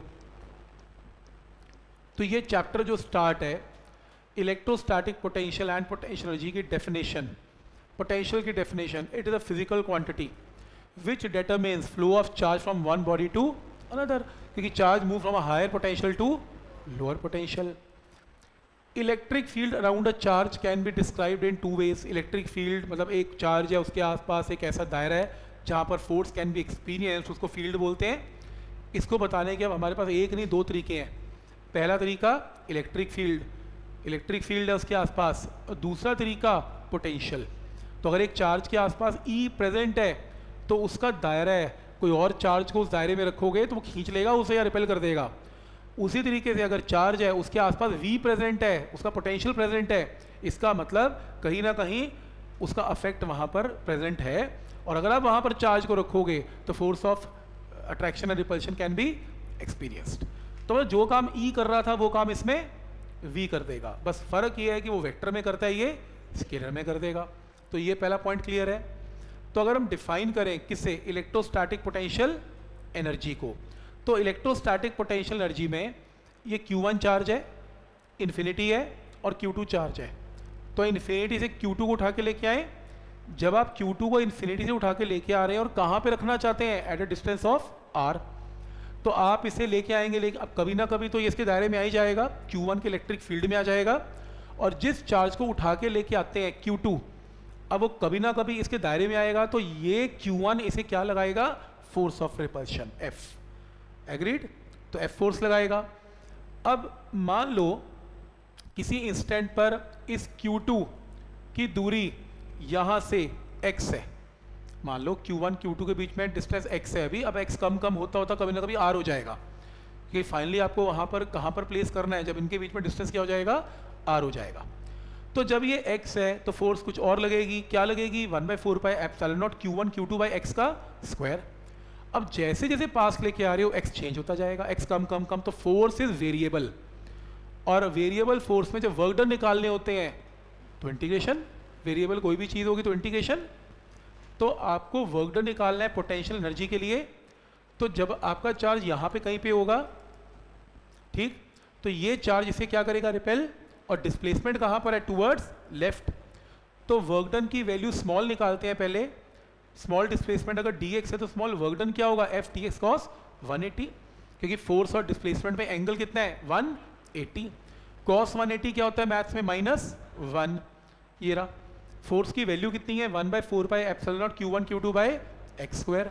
तो ये चैप्टर जो स्टार्ट है electrostatic potential and potential energy की डेफिनेशन, पोटेंशियल की definition, it is a physical quantity which determines flow of charge from one body to another, क्योंकि charge move from a higher potential to lower potential. Electric field around a charge can be described in two ways. Electric field मतलब एक चार्ज है, उसके आसपास एक ऐसा दायरा है जहाँ पर फोर्स कैन बी एक्सपीरियंस, उसको फील्ड बोलते हैं। इसको बताने के अब हमारे पास एक नहीं दो तरीके हैं। पहला तरीका इलेक्ट्रिक फील्ड, इलेक्ट्रिक फील्ड है उसके आसपास, और दूसरा तरीका पोटेंशियल। तो अगर एक चार्ज के आसपास ई प्रेजेंट है तो उसका दायरा है, कोई और चार्ज को उस दायरे में रखोगे तो वो खींच लेगा उसे या रिपेल कर देगा। उसी तरीके से अगर चार्ज है उसके आसपास वी प्रेजेंट है, उसका पोटेंशियल प्रेजेंट है, इसका मतलब कहीं ना कहीं उसका अफेक्ट वहाँ पर प्रेजेंट है, और अगर आप वहाँ पर चार्ज को रखोगे तो force of attraction and repulsion can be experienced. तो जो काम ई कर रहा था वो काम इसमें वी कर देगा, बस फर्क ये है कि वो वेक्टर में करता है, ये स्केलर में कर देगा। तो ये पहला पॉइंट क्लियर है। तो अगर हम डिफाइन करें किससे, इलेक्ट्रोस्टैटिक पोटेंशियल एनर्जी को, तो इलेक्ट्रोस्टैटिक पोटेंशियल एनर्जी में ये क्यू वन चार्ज है, इन्फिनिटी है, और क्यू टू चार्ज है। तो इन्फिनिटी से क्यू टू को उठा के लेके आए, जब आप क्यू टू को इन्फिनिटी से उठा के लेके आ रहे हैं और कहाँ पे रखना चाहते हैं, at a distance of R, तो आप इसे लेके आएंगे, लेकिन अब कभी ना कभी तो ये इसके दायरे में आ ही जाएगा, क्यू वन के इलेक्ट्रिक फील्ड में आ जाएगा। और जिस चार्ज को उठा के लेके आते हैं क्यू टू, अब वो कभी ना कभी इसके दायरे में आएगा, तो ये क्यू वन इसे क्या लगाएगा, force of repulsion F, agreed, तो F फोर्स लगाएगा। अब मान लो किसी इंस्टेंट पर इस क्यू टू की दूरी यहाँ से x है, मान लो क्यू वन क्यू टू के बीच में डिस्टेंस x है अभी, अब x कम कम होता होता कभी ना कभी r हो जाएगा, कि फाइनली आपको वहाँ पर कहाँ पर प्लेस करना है, जब इनके बीच में डिस्टेंस क्या हो जाएगा, r हो जाएगा। तो जब ये x है तो फोर्स कुछ और लगेगी, क्या लगेगी, one by four pi epsilon naught Q one Q two by X का स्क्वायर। अब जैसे जैसे पास लेके आ रहे हो x चेंज होता जाएगा, x कम कम कम, तो फोर्स इज वेरिएबल, और वेरिएबल फोर्स में जब वर्क डन निकालने होते हैं तो इंटीग्रेशन, वेरिएबल कोई भी चीज़ होगी तो इंटीग्रेशन। तो आपको वर्क डन निकालना है पोटेंशियल एनर्जी के लिए, तो जब आपका चार्ज यहाँ पे कहीं पे होगा, ठीक, तो ये चार्ज इसे क्या करेगा, रिपेल, और डिस्प्लेसमेंट कहाँ पर है, टूवर्ड्स लेफ्ट। तो वर्क डन की वैल्यू स्मॉल निकालते हैं पहले, स्मॉल डिस्प्लेसमेंट अगर dx है तो स्मॉल वर्क डन क्या होगा, F T X cos one eighty, क्योंकि फोर्स और डिस्प्लेसमेंट में एंगल कितना है, one eighty, cos one eighty क्या होता है मैथ्स में, माइनस वन। ये रहा, फोर्स की वैल्यू कितनी है, one by four by epsilon naught Q one Q two by X square.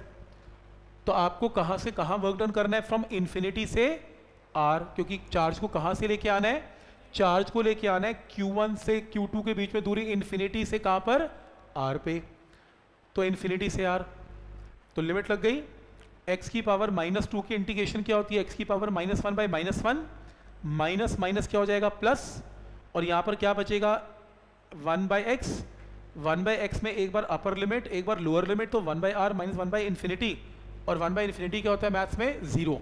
तो आपको कहाँ से कहाँ वर्क डन करना है, फ्रॉम इन्फिनिटी से आर, क्योंकि चार्ज को कहाँ से लेके आना है, चार्ज को लेके आना है क्यू वन से क्यू टू के बीच में दूरी, इन्फिनिटी से कहाँ पर, आर पे, तो इन्फिनिटी से आर, तो लिमिट लग गई। x की पावर माइनस टू की इंटीग्रेशन क्या होती है, x की power minus one by minus one, minus minus क्या हो जाएगा, प्लस, और यहाँ पर क्या बचेगा, one by X, one by X में एक बार अपर लिमिट एक बार लोअर लिमिट, तो one by R minus one by infinity, और वन बाई इन्फिनिटी क्या होता है मैथ्स में, zero.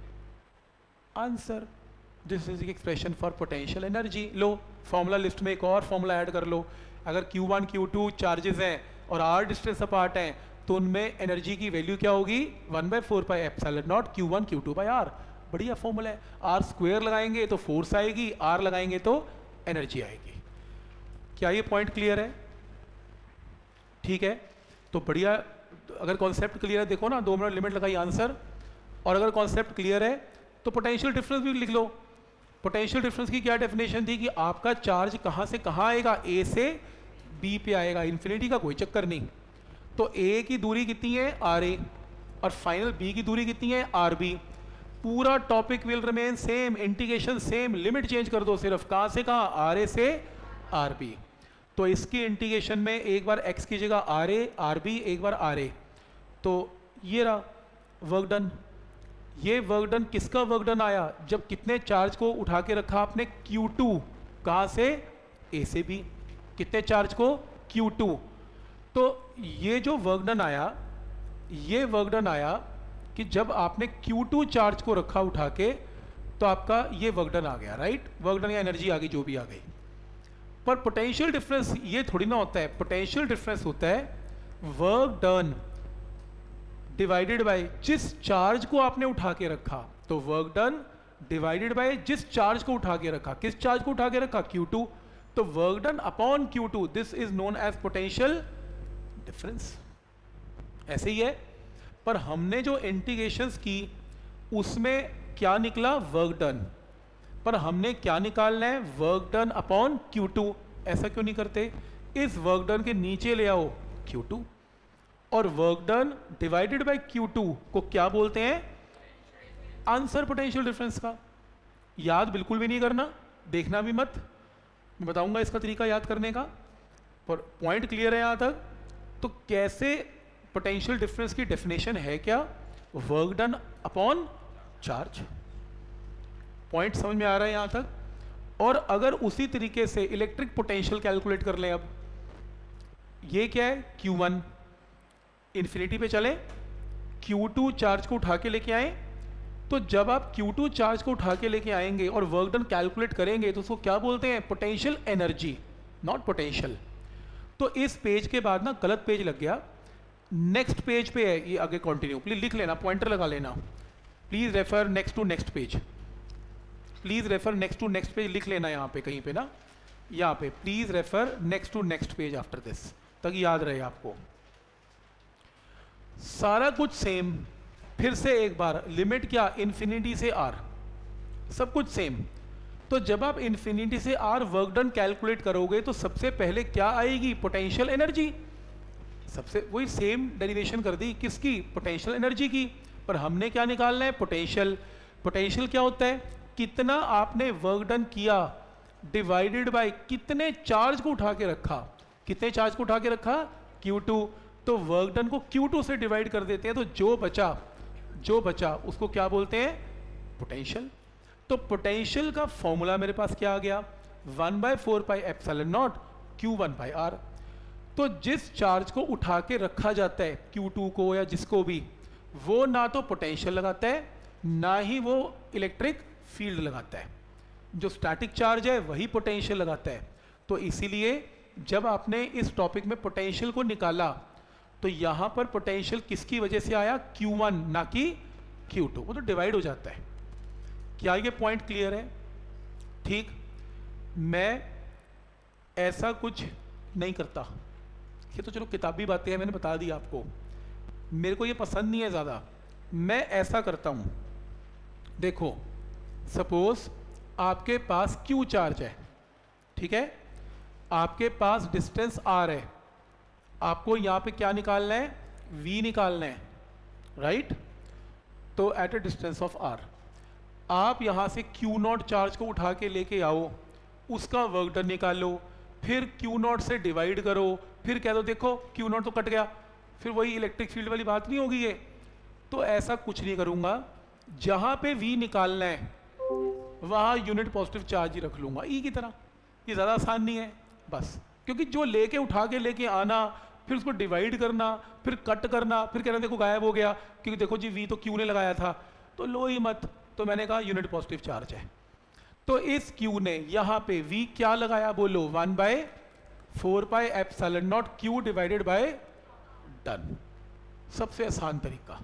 Answer, this is expression for potential energy. लो फॉर्मूला लिस्ट में एक और फॉर्मूला ऐड कर लो, अगर Q one Q two charges हैं और r डिस्टेंस अपार्ट हैं तो उनमें एनर्जी की वैल्यू क्या होगी, one by four pi epsilon naught Q one Q two by R. बढ़िया फॉर्मूला है, आर स्क्वायर लगाएंगे तो फोर्स आएगी, आर लगाएंगे तो एनर्जी आएगी। क्या ये पॉइंट क्लियर है, ठीक है, तो बढ़िया। अगर कॉन्सेप्ट क्लियर है, देखो ना, दो मिनट लिमिट लगाई आंसर, और अगर कॉन्सेप्ट क्लियर है तो पोटेंशियल डिफरेंस भी लिख लो। पोटेंशियल डिफरेंस की क्या डेफिनेशन थी, कि आपका चार्ज कहाँ से कहाँ आएगा, ए से बी पे आएगा, इन्फिनिटी का कोई चक्कर नहीं। तो ए की दूरी कितनी है आर ए, और फाइनल बी की दूरी कितनी है आर बी। पूरा topic will remain same, integration same, limit change कर दो सिर्फ, कहाँ से कहाँ, आर ए से आर बी। तो इसकी इंटीग्रेशन में एक बार x की जगह आर ए आर बी, एक बार आर ए, तो ये रहा वर्क डन। ये वर्क डन किसका वर्क डन आया, जब कितने चार्ज को उठा के रखा आपने क्यू टू, कहाँ से ए से बी, कितने चार्ज को क्यू टू। तो ये जो वर्क डन आया, ये वर्क डन आया कि जब आपने क्यू टू चार्ज को रखा उठा के, तो आपका ये वर्क डन आ गया, राइट। वर्क डन या एनर्जी आ गई, जो भी आ गई। पर पोटेंशियल डिफरेंस ये थोड़ी ना होता है, पोटेंशियल डिफरेंस होता है वर्क डन डिवाइडेड बाय जिस चार्ज को आपने उठा के रखा। तो वर्क डन डिवाइडेड बाय जिस चार्ज को उठा के रखा, किस चार्ज को उठा के रखा, क्यू टू। तो work done upon Q two, this is known as potential difference. ऐसे ही है। पर हमने जो इंटीग्रेशंस की उसमें क्या निकला, वर्क डन। पर हमने क्या निकालना है, work done upon Q two. ऐसा क्यों नहीं करते, इस वर्क डन के नीचे ले आओ क्यू टू, और work done divided by Q two को क्या बोलते हैं, आंसर पोटेंशियल डिफरेंस का। याद बिल्कुल भी नहीं करना, देखना भी मत, मैं बताऊंगा इसका तरीका याद करने का। पर पॉइंट क्लियर है यहाँ तक। तो कैसे पोटेंशियल डिफरेंस की डेफिनेशन है क्या, work done upon charge. Point समझ में आ रहा है यहाँ तक। और अगर उसी तरीके से इलेक्ट्रिक पोटेंशियल कैलकुलेट कर लें, अब ये क्या है, क्यू वन, इन्फिनिटी पे चलें, क्यू टू चार्ज को उठा के लेके आए। तो जब आप क्यू टू चार्ज को उठा के लेके आएंगे और वर्क डन कैलकुलेट करेंगे, तो उसको क्या बोलते हैं, पोटेंशियल एनर्जी, नॉट पोटेंशियल। तो इस पेज के बाद ना गलत पेज लग गया, नेक्स्ट पेज पे है ये, आगे कंटिन्यू। प्लीज लिख लेना, पॉइंटर लगा लेना, please refer next to next page, please refer next to next page लिख लेना यहाँ पे कहीं पे ना, यहाँ पे please refer next to next page after this, ताकि याद रहे आपको। सारा कुछ सेम, फिर से एक बार, लिमिट क्या, इन्फिनिटी से आर, सब कुछ सेम। तो जब आप इन्फिनिटी से आर वर्क डन कैलकुलेट करोगे, तो सबसे पहले क्या आएगी, पोटेंशियल एनर्जी। सबसे वही सेम डेरिवेशन कर दी, किसकी, पोटेंशियल एनर्जी की। पर हमने क्या निकालना है, पोटेंशियल। पोटेंशियल क्या होता है, कितना आपने वर्क डन किया डिवाइडेड बाय कितने चार्ज को उठा के रखा। कितने चार्ज को उठा के रखा, क्यू टू। तो वर्क डन को क्यू टू से डिवाइड कर देते हैं, तो जो बचा जो बचा उसको क्या बोलते हैं, पोटेंशियल। तो पोटेंशियल का फॉर्मूला मेरे पास क्या आ गया, one by four pi epsilon naught Q one by R. तो जिस चार्ज को उठा के रखा जाता है क्यू टू को या जिसको भी, वो ना तो पोटेंशियल लगाता है ना ही वो इलेक्ट्रिक फील्ड लगाता है। जो स्टैटिक चार्ज है वही पोटेंशियल लगाता है। तो इसीलिए जब आपने इस टॉपिक में पोटेंशियल को निकाला, तो यहां पर पोटेंशियल किसकी वजह से आया, क्यू वन ना कि क्यू टू। वो तो डिवाइड हो जाता है। क्या ये पॉइंट क्लियर है, ठीक। मैं ऐसा कुछ नहीं करता, ये तो चलो किताबी बातें हैं, मैंने बता दी आपको, मेरे को ये पसंद नहीं है ज़्यादा। मैं ऐसा करता हूँ, देखो सपोज आपके पास क्यू चार्ज है, ठीक है, आपके पास डिस्टेंस आर है, आपको यहाँ पे क्या निकालना है, v निकालना है, राइट। तो at a distance of r आप यहाँ से Q नॉट चार्ज को उठा के लेके आओ, उसका वर्क डन निकालो, फिर Q नॉट से डिवाइड करो, फिर कह दो देखो Q नॉट तो कट गया, फिर वही इलेक्ट्रिक फील्ड वाली बात नहीं होगी ये। तो ऐसा कुछ नहीं करूँगा, जहाँ पे v निकालना है वहाँ यूनिट पॉजिटिव चार्ज ही रख लूँगा, ई की तरह। ये ज़्यादा आसान नहीं है बस, क्योंकि जो लेके उठा के लेके आना, फिर उसको डिवाइड करना, फिर कट करना, फिर कहना देखो गायब हो गया, क्योंकि देखो जी v तो Q ने लगाया था, तो लो ही मत। तो मैंने कहा यूनिट पॉजिटिव चार्ज है, तो इस Q ने यहाँ पे v क्या लगाया, बोलो, one by four pi epsilon naught Q divided by done. सबसे आसान तरीका।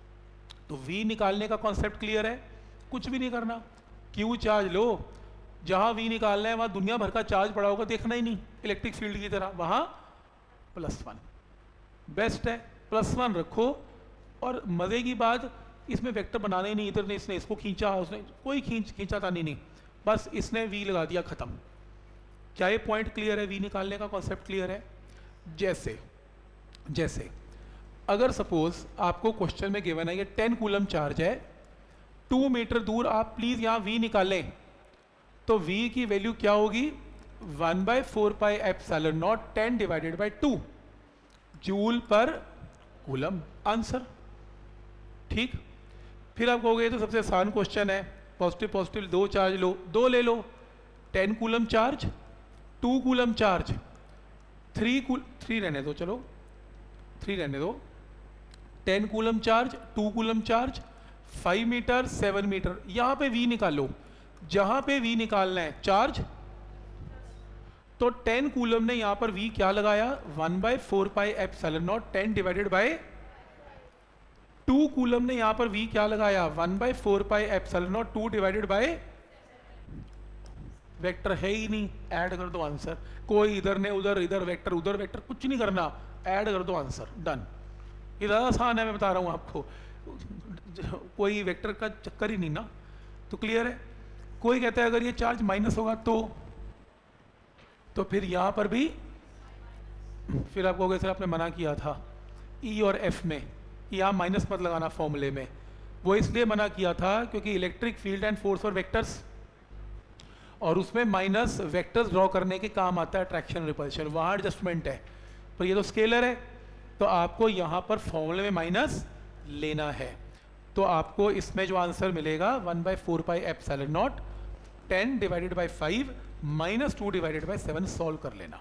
तो v निकालने का कॉन्सेप्ट क्लियर है, कुछ भी नहीं करना, Q चार्ज लो, जहाँ v निकालना है वहाँ दुनिया भर का चार्ज पड़ा होगा, देखना ही नहीं, इलेक्ट्रिक फील्ड की तरह, वहाँ प्लस वन बेस्ट है, प्लस वन रखो। और मज़े की बात, इसमें वेक्टर बनाने ही नहीं, इधर ने इसने इसको खींचा, उसने कोई खींच खींचा था नहीं नहीं बस इसने v लगा दिया, ख़त्म। क्या ये पॉइंट क्लियर है, v निकालने का कॉन्सेप्ट क्लियर है। जैसे जैसे अगर सपोज आपको क्वेश्चन में गिवन है ये टेन कूलम चार्ज है, टू मीटर दूर आप प्लीज यहाँ v निकालें, तो v की वैल्यू क्या होगी, one by four pi epsilon naught ten divided by two joule पर कूलम, आंसर। ठीक, फिर आप कहोगे तो सबसे आसान क्वेश्चन है, पॉजिटिव पॉजिटिव दो चार्ज लो, दो ले लो, ten coulomb charge, two coulomb charge, three coulomb three रहने दो, चलो थ्री रहने दो, ten coulomb charge, two coulomb charge, five metre, seven metre, यहां पे v निकालो, जहां पे v निकालना है चार्ज, तो टेन कूलम ने यहां पर v क्या लगाया, one by four pi epsilon naught ten divided by, two coulomb ने यहां पर v क्या लगाया, one by four pi epsilon naught two divided by, vector है ही नहीं, ऐड कर दो आंसर, कोई इधर ने उधर, इधर वेक्टर उधर वेक्टर, कुछ नहीं करना, ऐड कर दो आंसर, डन। ये ज़्यादा आसान है, मैं बता रहा हूँ आपको, कोई वेक्टर का चक्कर ही नहीं ना, तो क्लियर है। कोई कहता है अगर ये चार्ज माइनस होगा तो तो फिर यहाँ पर भी, फिर आप कहोगे सर आपने मना किया था ई और एफ में कि यहाँ माइनस मत लगाना फॉर्मूले में, वो इसलिए मना किया था क्योंकि इलेक्ट्रिक फील्ड एंड फोर्स और वेक्टर्स, और उसमें माइनस वेक्टर्स ड्रॉ करने के काम आता है अट्रैक्शन रिपल्शन, वहाँ एडजस्टमेंट है, पर ये तो स्केलर है, तो आपको यहाँ पर फॉर्मूले में माइनस लेना है, तो आपको इसमें जो आंसर मिलेगा one by four pi epsilon naught ten divided by five minus two divided by seven solve कर लेना,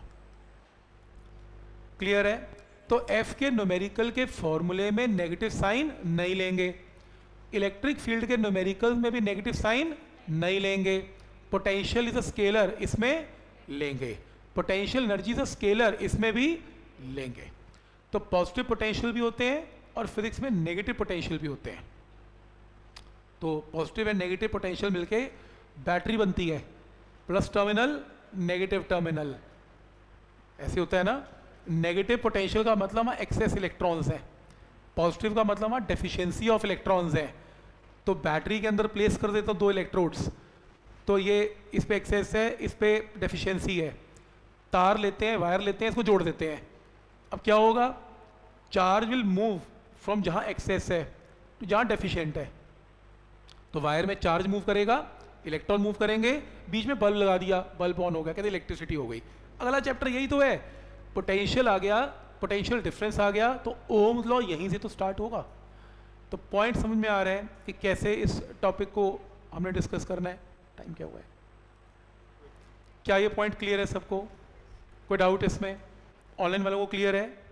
क्लियर है। तो एफ के न्यूमेरिकल के फॉर्मूले में नेगेटिव साइन नहीं लेंगे, इलेक्ट्रिक फील्ड के न्यूमेरिकल में भी नेगेटिव साइन नहीं लेंगे, पोटेंशियल इज अ स्केलर इसमें लेंगे, potential energy is a scalar इसमें भी लेंगे। तो पॉजिटिव पोटेंशियल भी होते हैं और फिजिक्स में नेगेटिव पोटेंशियल भी होते हैं, तो पॉजिटिव एंड नेगेटिव पोटेंशियल मिलके बैटरी बनती है, प्लस टर्मिनल नेगेटिव टर्मिनल, ऐसे होता है ना। नेगेटिव पोटेंशियल का मतलब एक्सेस इलेक्ट्रॉन्स है, पॉजिटिव का मतलब डेफिशिएंसी ऑफ इलेक्ट्रॉन्स है, तो बैटरी के अंदर प्लेस कर देता हूँ दो इलेक्ट्रोड्स, तो ये इस पे एक्सेस है, इस पे डेफिशिएंसी है, तार लेते हैं, वायर लेते हैं, इसको जोड़ देते हैं, अब क्या होगा, चार्ज विल मूव फ्रॉम जहाँ एक्सेस है तो जहाँ डेफिशिएंट है, तो वायर में चार्ज मूव करेगा, इलेक्ट्रॉन मूव करेंगे, बीच में बल्ब लगा दिया, बल्ब ऑन हो गया, कहते इलेक्ट्रिसिटी हो गई। अगला चैप्टर यही तो है, पोटेंशियल आ गया, पोटेंशियल डिफरेंस आ गया, तो ओम्स लॉ यहीं से तो स्टार्ट होगा। तो पॉइंट समझ में आ रहा है कि कैसे इस टॉपिक को हमने डिस्कस करना है। टाइम क्या हुआ है, क्या ये पॉइंट क्लियर है सबको, कोई डाउट इसमें, ऑनलाइन वालों को क्लियर है?